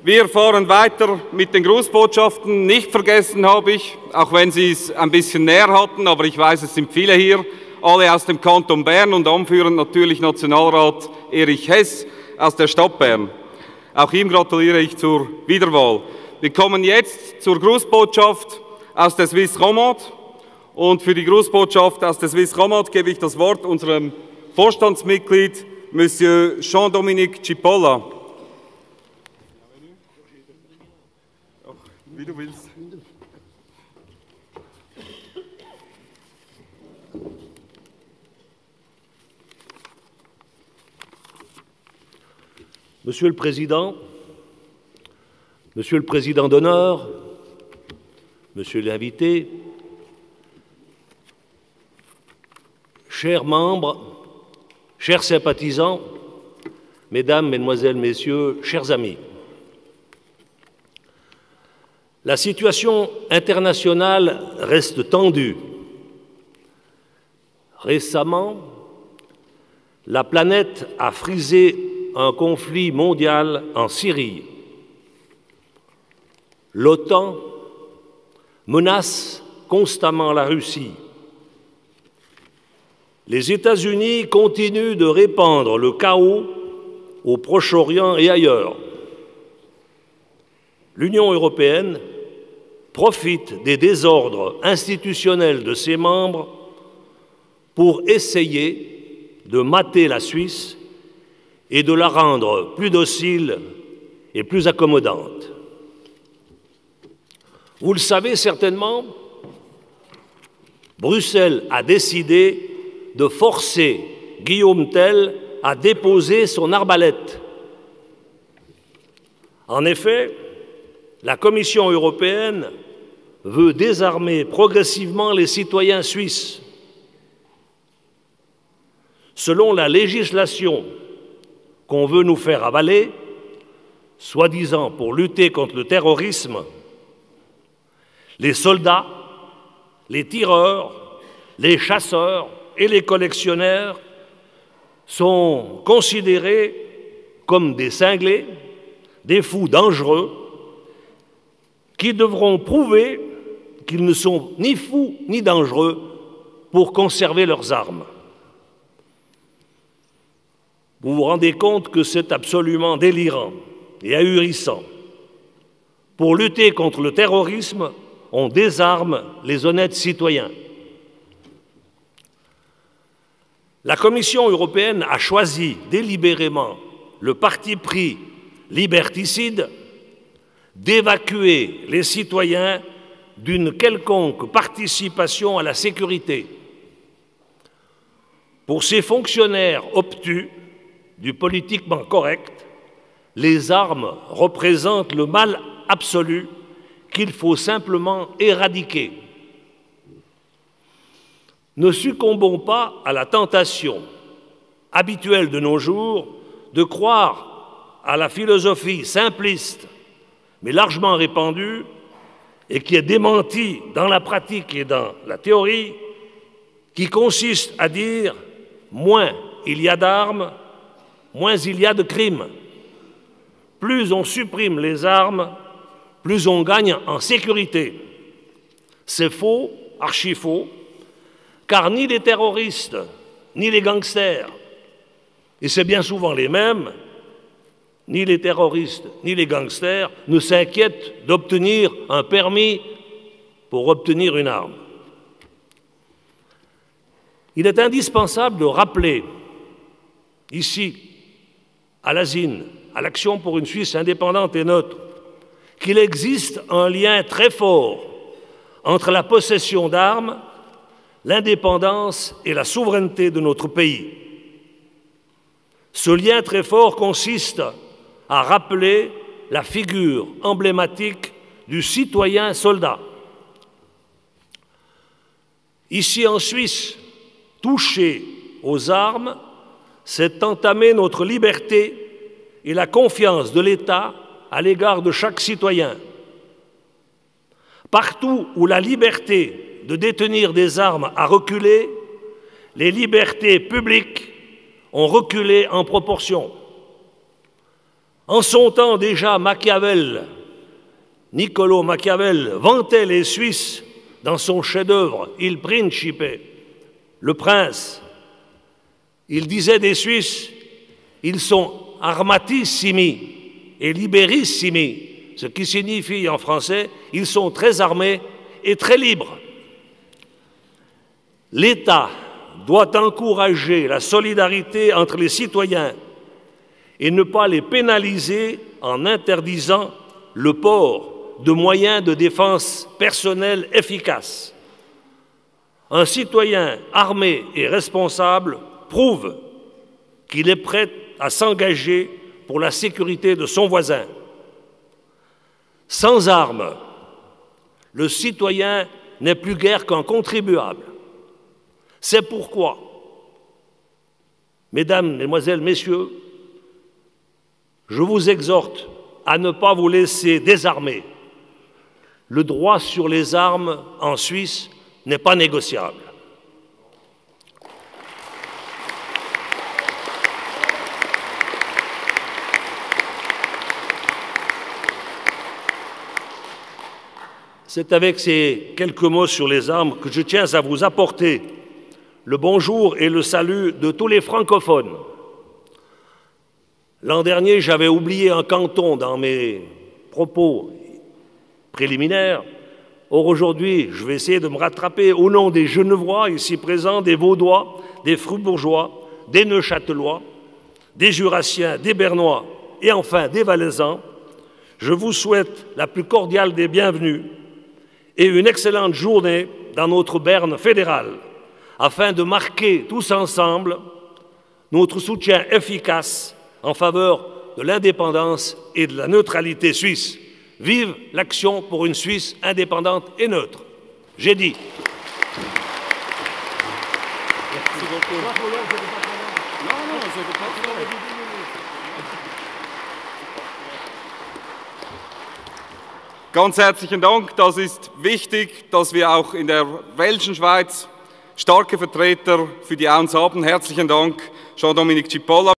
Wir fahren weiter mit den Grußbotschaften. Nicht vergessen habe ich, auch wenn Sie es ein bisschen näher hatten, aber ich weiß, es sind viele hier, alle aus dem Kanton Bern und anführend natürlich Nationalrat Erich Hess aus der Stadt Bern. Auch ihm gratuliere ich zur Wiederwahl. Wir kommen jetzt zur Grußbotschaft aus der Suisse Romande. Und für die Grußbotschaft aus der Suisse Romande gebe ich das Wort unserem Vorstandsmitglied, Monsieur Jean-Dominique Cipolla. Wie du willst. Monsieur le Président d'honneur, Monsieur l'invité, chers membres, chers sympathisants, Mesdames, Mesdemoiselles, Messieurs, chers amis, la situation internationale reste tendue. Récemment, la planète a frisé un conflit mondial en Syrie. L'OTAN menace constamment la Russie. Les États-Unis continuent de répandre le chaos au Proche-Orient et ailleurs. L'Union européenne profite des désordres institutionnels de ses membres pour essayer de mater la Suisse et de la rendre plus docile et plus accommodante. Vous le savez certainement, Bruxelles a décidé de forcer Guillaume Tell à déposer son arbalète. En effet, la Commission européenne veut désarmer progressivement les citoyens suisses. Selon la législation qu'on veut nous faire avaler, soi-disant pour lutter contre le terrorisme, les soldats, les tireurs, les chasseurs et les collectionneurs sont considérés comme des cinglés, des fous dangereux, qui devront prouver qu'ils ne sont ni fous ni dangereux pour conserver leurs armes. Vous vous rendez compte que c'est absolument délirant et ahurissant. Pour lutter contre le terrorisme, on désarme les honnêtes citoyens. La Commission européenne a choisi délibérément le parti pris liberticide d'évacuer les citoyens d'une quelconque participation à la sécurité. Pour ces fonctionnaires obtus du politiquement correct, les armes représentent le mal absolu qu'il faut simplement éradiquer. Ne succombons pas à la tentation habituelle de nos jours de croire à la philosophie simpliste, mais largement répandue, et qui est démentie dans la pratique et dans la théorie, qui consiste à dire « moins il y a d'armes, moins il y a de crimes. Plus on supprime les armes, plus on gagne en sécurité. » C'est faux, archi faux, car ni les terroristes, ni les gangsters, et c'est bien souvent les mêmes, ni les terroristes, ni les gangsters ne s'inquiètent d'obtenir un permis pour obtenir une arme. Il est indispensable de rappeler, ici, à l'ASIN, à l'Action pour une Suisse indépendante et neutre, qu'il existe un lien très fort entre la possession d'armes, l'indépendance et la souveraineté de notre pays. Ce lien très fort consiste à rappeler la figure emblématique du citoyen soldat. Ici en Suisse, toucher aux armes, c'est entamer notre liberté et la confiance de l'État à l'égard de chaque citoyen. Partout où la liberté de détenir des armes a reculé, les libertés publiques ont reculé en proportion. En son temps déjà, Niccolò Machiavel vantait les Suisses dans son chef-d'œuvre Il Principe, le prince. Il disait des Suisses, ils sont armatissimi et liberissimi, ce qui signifie en français, ils sont très armés et très libres. L'État doit encourager la solidarité entre les citoyens et ne pas les pénaliser en interdisant le port de moyens de défense personnelle efficaces. Un citoyen armé et responsable prouve qu'il est prêt à s'engager pour la sécurité de son voisin. Sans armes, le citoyen n'est plus guère qu'un contribuable. C'est pourquoi, mesdames, mesdemoiselles, messieurs, je vous exhorte à ne pas vous laisser désarmer. Le droit sur les armes en Suisse n'est pas négociable. C'est avec ces quelques mots sur les armes que je tiens à vous apporter le bonjour et le salut de tous les francophones. L'an dernier, j'avais oublié un canton dans mes propos préliminaires. Or, aujourd'hui, je vais essayer de me rattraper au nom des Genevois ici présents, des Vaudois, des Fribourgeois, des Neuchâtelois, des Jurassiens, des Bernois et enfin des Valaisans. Je vous souhaite la plus cordiale des bienvenues et une excellente journée dans notre Berne fédérale, afin de marquer tous ensemble notre soutien efficace en faveur de l'indépendance et de la neutralité suisse. Vive l'action pour une Suisse indépendante et neutre. J'ai dit. Merci beaucoup. Ganz herzlichen Dank. Das ist wichtig, dass wir auch in der Welschen Schweiz starke Vertreter für die AUNS haben. Herzlichen Dank, Jean-Dominique Cipolla.